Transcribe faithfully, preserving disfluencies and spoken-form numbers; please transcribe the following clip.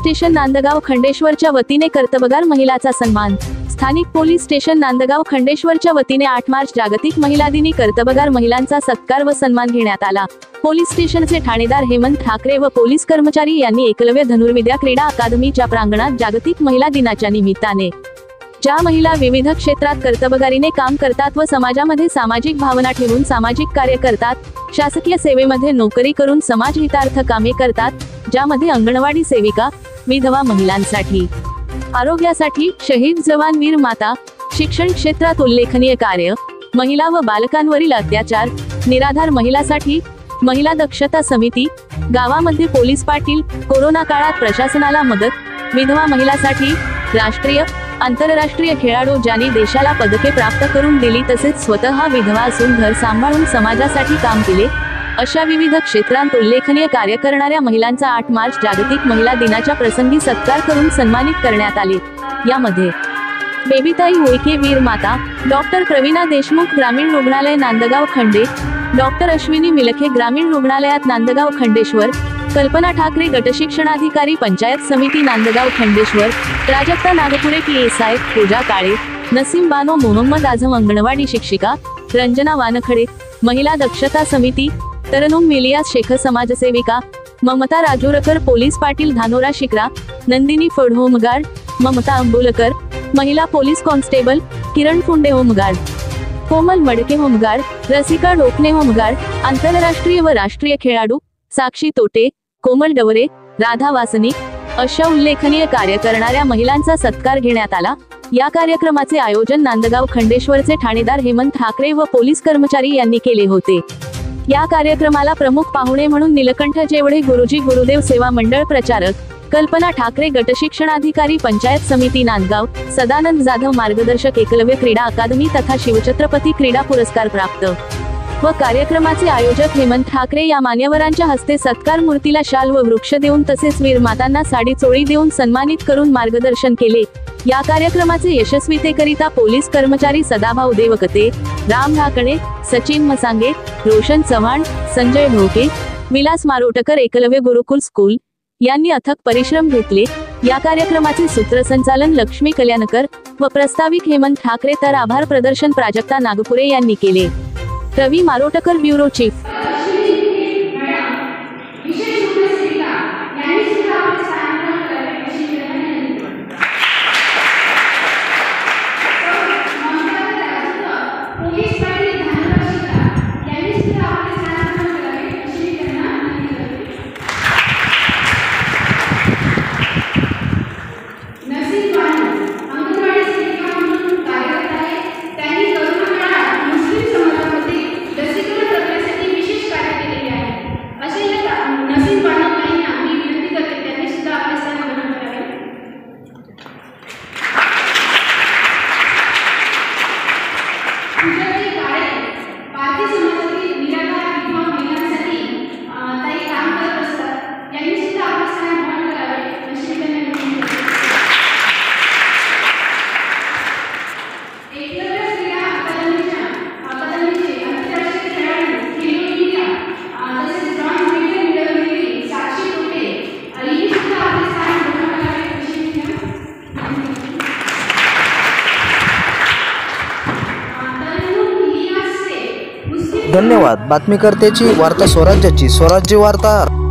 Station Nandgaon खंडेश्वरच्या वतीने कर्तबगार महिलाचा सन्मान। स्थानिक पोलीस स्टेशन नांदगाव खंडेश्वरच्या वतीने आठ मार्च जागतिक महिला दिनी कर्तबगार महिलांचा सत्कार व सन्मान घेण्यात आला। पोलीस स्टेशनचे ठाणेदार हेमंत ठाकरे व पोलीस कर्मचारी यांनी एकलव्य धनुर्विद्या क्रीडा अकादमीच्या प्रांगणात जागतिक महिला दिनाच्या निमित्ताने ज्या महिला विविध क्षेत्रात कर्तबगारीने काम करतात व समाजामध्ये सामाजिक भावना ठेवून सामाजिक कार्य करतात, शासकीय सेवेमध्ये नोकरी करून समाज हितार्थ कामे करतात, ज्यामध्ये अंगणवाडी सेविका, विधवा महिलांसाठी, आरोग्यासाठी, शहीद जवान वीर माता, शिक्षण क्षेत्रात उल्लेखनीय कार्य, महिला व बालकांवरील अत्याचार, निराधार महिलांसाठी महिला दक्षता समिती, गावामध्ये पोलीस पाटील, कोरोना काळात प्रशासनाला मदत, विधवा महिलांसाठी राष्ट्रीय आंतरराष्ट्रीय खेळाडू ज्यांनी देशाला पदके प्राप्त करून दिली तसेच स्वतः विधवा असून घर सांभाळून समाजासाठी काम केले, अशा विविध क्षेत्रांत उल्लेखनीय कार्य करणाऱ्या महिलांचा आठ मार्च जागतिक महिला दिनाच्या प्रसंगी सत्कार करून सन्मानित करण्यात आले। यामध्ये बेबीताई उईके वीर माता, डॉक्टर प्रवीणा देशमुख ग्रामीण रुग्णालय नांदगाव खंडे, डॉक्टर अश्विनी मिलखे ग्रामीण रुग्णालयात नांदगाव खंडेश्वर, कल्पना ठाकरे गटशिक्षणाधिकारी पंचायत समिती Nandgaon Khandeshwar, Prajakta Nagpure P S I, Puja Kale, Naseem Bano Mohammad Azam anganwadi शिक्षिका, रंजना वानखडे महिला दक्षता समिती, तरनुम मिलियास शेख समाजसेविका, ममता राजूरकर पोलीस पाटील धानोरा शिक्रा, नंदिनी फड होमगार्ड, ममता अंबुलकर महिला police constable, Kiran Funde home guard, Komal Madke home guard, Rasika डोकणे home guard, आंतरराष्ट्रीय व राष्ट्रीय खेळाडू साक्षी तोटे, कोमल डवरे, राधा वासनिक अशा उल्लेखनीय कार्य करणाऱ्या महिलांचा सत्कार घेण्यात आला। या कार्यक्रमाचे आयोजन नांदगाव खंडेश्वरचे ठाणेदार हेमंत ठाकरे व पोलीस कर्मचारी यांनी केले होते। या कार्यक्रमाला प्रमुख पाहुणे म्हणून नीलकंठ जेवढे गुरुजी गुरुदेव सेवा मंडळ प्रचारक, कल्पना ठाकरे गटशिक्षणाधिकारी पंचायत समिती नांदगाव, सदानंद जाधव मार्गदर्शक एकलव्य क्रीडा अकादमी तथा शिवछत्रपती क्रीडा पुरस्कार प्राप्त व कार्यक्रमाचे आयोजक हेमंत ठाकरे या मान्यवरांच्या हस्ते सत्कार मूर्तीला शाल व वृक्ष देऊन तसेच वीर मातांना साडी चोळी देऊन सन्मानित करून मार्गदर्शन केले। या कार्यक्रमाचे यशस्वीतेकरिता पोलीस कर्मचारी सदाभाऊ देवकते, राम ढाकणे, सचिन मसांगे, रोशन चव्हाण, संजय ढोके, विलास मारोटकर एकलव्य गुरुकुल स्कूल यांनी अथक परिश्रम घेतले। या कार्यक्रमाचे सूत्रसंचालन लक्ष्मी कल्याणकर व प्रास्ताविक हेमंत ठाकरे तर आभार प्रदर्शन प्राजक्ता नागपुरे यांनी केले। Ravi Marotkar bureau chief. धन्यवाद। बातमीकर्त्याची वार्ता स्वराज्याची, स्वराज्य वार्ता।